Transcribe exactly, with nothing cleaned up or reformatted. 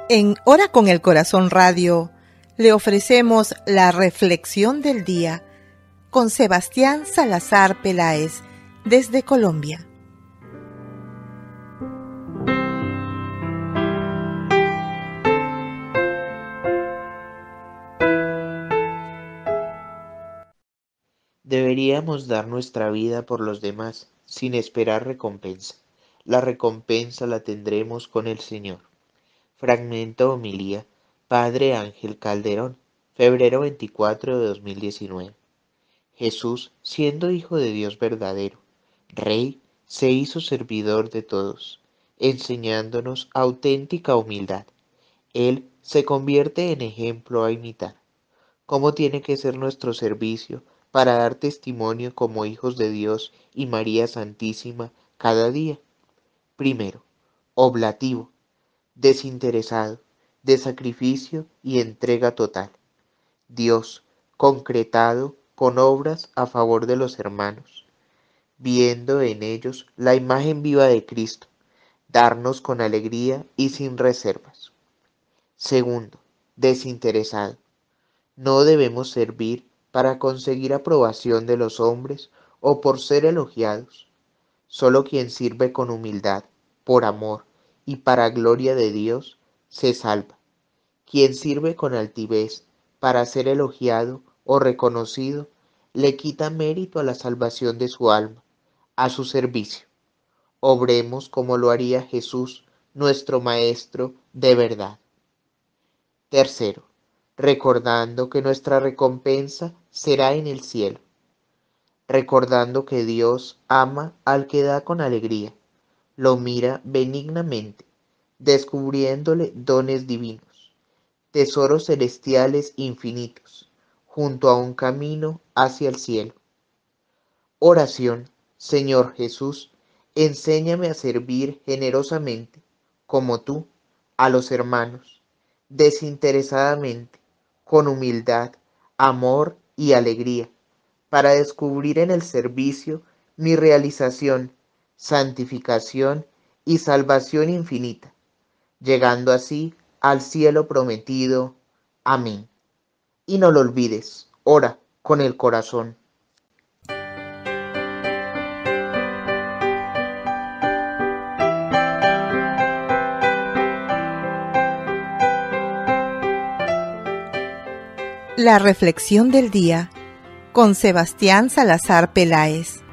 En Hora con el Corazón Radio le ofrecemos la reflexión del día con Sebastián Salazar Peláez desde Colombia. Deberíamos dar nuestra vida por los demás sin esperar recompensa. La recompensa la tendremos con el Señor. Fragmento homilía, Padre Ángel Calderón, febrero veinticuatro de dos mil diecinueve. Jesús, siendo Hijo de Dios verdadero, Rey, se hizo servidor de todos, enseñándonos auténtica humildad. Él se convierte en ejemplo a imitar. ¿Cómo tiene que ser nuestro servicio para dar testimonio como hijos de Dios y María Santísima cada día? Primero, oblativo, desinteresado, de sacrificio y entrega total. Dios, concretado con obras a favor de los hermanos, viendo en ellos la imagen viva de Cristo, darnos con alegría y sin reservas. Segundo, desinteresado. No debemos servir para conseguir aprobación de los hombres o por ser elogiados. Solo quien sirve con humildad, por amor y para gloria de Dios, se salva. Quien sirve con altivez para ser elogiado o reconocido, le quita mérito a la salvación de su alma, a su servicio. Obremos como lo haría Jesús, nuestro Maestro de verdad. Tercero, recordando que nuestra recompensa será en el cielo. Recordando que Dios ama al que da con alegría, lo mira benignamente, descubriéndole dones divinos, tesoros celestiales infinitos, junto a un camino hacia el cielo. Oración, Señor Jesús, enséñame a servir generosamente, como tú, a los hermanos, desinteresadamente, con humildad, amor y alegría, para descubrir en el servicio mi realización, santificación y salvación infinita, llegando así al cielo prometido. Amén. Y no lo olvides, ora con el corazón. La reflexión del día con Sebastián Salazar Peláez.